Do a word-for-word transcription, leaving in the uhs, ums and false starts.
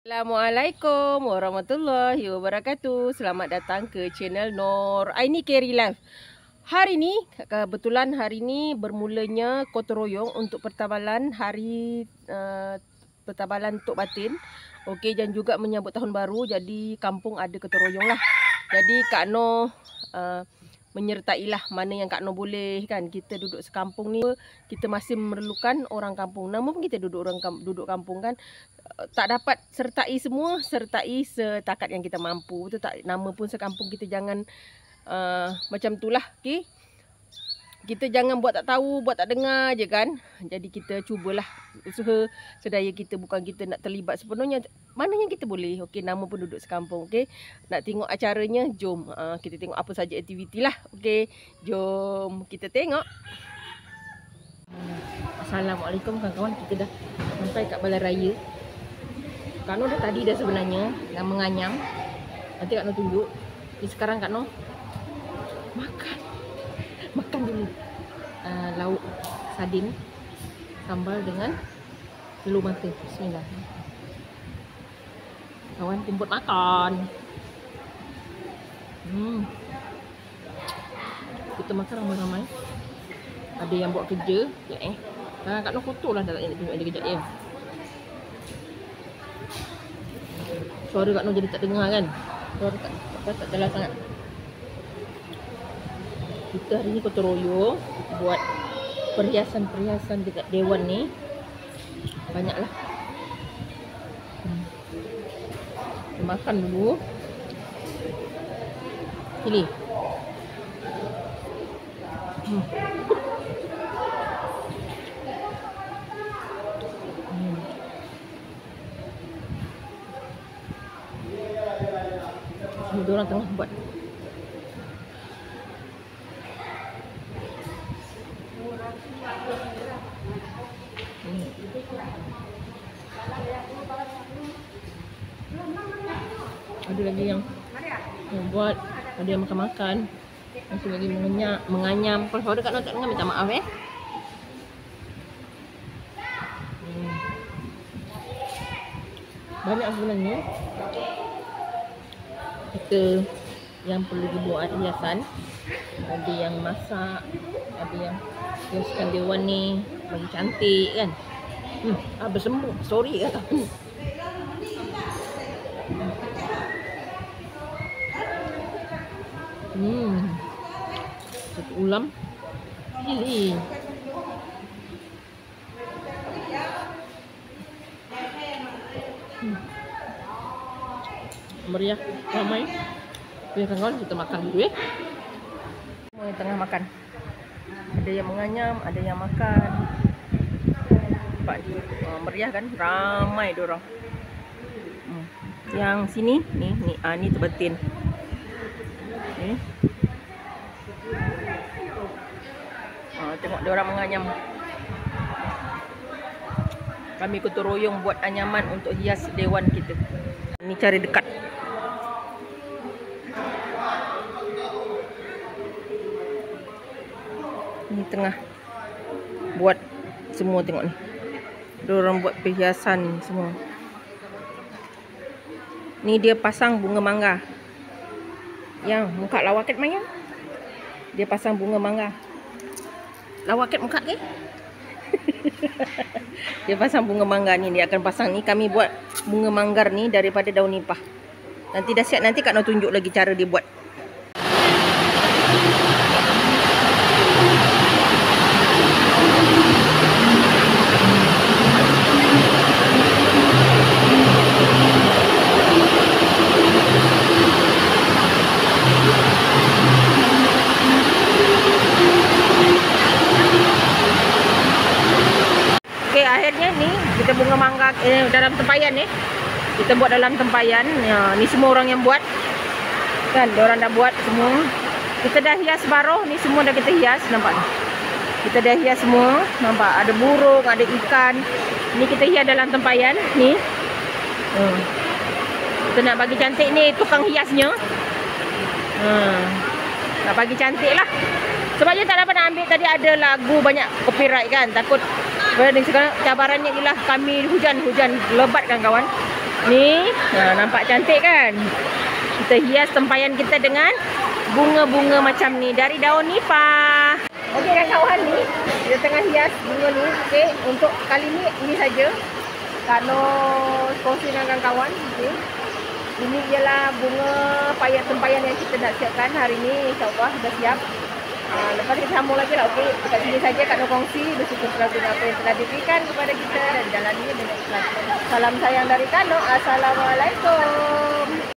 Assalamualaikum warahmatullahi wabarakatuh. Selamat datang ke channel Nur Aini Carry Life. Hari ni kebetulan hari ni bermulanya gotong royong untuk pertabalan hari uh, pertabalan Tok Batin. Okey, dan juga menyambut tahun baru. Jadi kampung ada gotong royong lah. Jadi Kak Nur uh, menyertailah mana yang Kak Nur boleh kan. Kita duduk sekampung ni, kita masih memerlukan orang kampung. Nama pun kita duduk orang duduk kampung kan. Tak dapat sertai semua, sertai setakat yang kita mampu. Betul tak? Nama pun sekampung kita jangan uh, macam itulah. Okey. Kita jangan buat tak tahu, buat tak dengar je kan. Jadi kita cubalah usaha sedaya kita, bukan kita nak terlibat sepenuhnya. Mana yang kita boleh. Okey, nama pun duduk sekampung. Okey. Nak tengok acaranya, jom uh, kita tengok apa saja aktiviti lah. Okey. Jom kita tengok. Assalamualaikum kawan-kawan, kita dah sampai kat balai raya. Kak Nur dah tadi dah sebenarnya dah menganyam. Nanti Kak Nur tunjuk. Jadi sekarang Kak Nur makan. Makan dulu. Uh, lauk sardin sambal dengan telur mata. Bismillah. Kawan kumpul makan. Hmm. Kita makan ramai-ramai. Ada yang buat kerja. Ya eh. Sekarang Kak Nur kotor lah, dah tak nak tunjuk dia kejap ya. Suara Kak Nur jadi tak dengar kan. Suara tak, tak, tak jelas sangat. Kita hari ni gotong royong buat perhiasan-perhiasan dekat dewan ni. Banyaklah. Hmm. Kita makan dulu. Pilih. Hmm. Semua orang tengah buat. Hmm. Ada lagi yang, yang buat, ada yang makan-makan, masih lagi mengenyam, menganyam. Kalau suara Kak Nur tak dengar, minta maaf eh. Hmm. Banyak sebenarnya kita yang perlu dibuat hiasan. Ada yang masak, ada yang hiaskan dewan ni bagi cantik kan. Hmm, ah bersembuk. Sorry kan. Hmm. Satu ulam. Pilih. Hmm. Meriah, ramai. Oke kawan, kita makan dulu ya. Semua yang tengah makan. Ada yang menganyam, ada yang makan. Nampak uh, meriah kan? Ramai diorang. Hmm. Yang sini, ni, ni, ah, ni Tok Batin. Okay. Ah, tengok diorang menganyam. Kami gotong royong buat anyaman untuk hias dewan kita. Ini cara dekat. Ni tengah buat semua, tengok ni. Diorang buat perhiasan semua. Ni dia pasang bunga mangga. Yang muka lawaket Maya. Dia pasang bunga mangga. Lawaket muka ke? Dia pasang bunga mangga ni, dia akan pasang ni. Kami buat bunga manggar ni daripada daun nipah. Nanti dah siap, nanti Kak Nur tunjuk lagi cara dia buat. Okey, akhirnya ni kita bunga mangga eh, dalam tempayan ni. Kita buat dalam tempayan. Ya, ni semua orang yang buat. Kan, diorang dah buat semua. Kita dah hias baroh ni, semua dah kita hias, nampak ni. Kita dah hias semua, nampak ada burung, ada ikan. Ni kita hias dalam tempayan ni. Hmm. Kita nak bagi cantik ni tukang hiasnya. Hmm. Nak bagi cantik lah. Sebabnya tak dapat nak ambil tadi, ada lagu banyak copyright kan. Takut sekarang cabarannya ialah kami hujan, hujan lebat kan kawan. Ni, nah, nampak cantik kan? Kita hias tempayan kita dengan bunga-bunga macam ni dari daun nipah. Okey kawan-kawan, ni kita tengah hias bunga ni. Okey, untuk kali ni ini saja. Kak Nor kongsi dengan kawan-kawan. Okey. Ini ialah bunga payat tempayan yang kita nak siapkan hari ni. InsyaAllah dah siap. Uh, lepas kita sambung lagi lah. Okey, dekat sini saja Kak Nor kongsi. Bersyukur selalu dengan apa yang telah diberikan kepada kita dan jalani dengan ikhlas. Salam sayang dari Kak Nor. Assalamualaikum.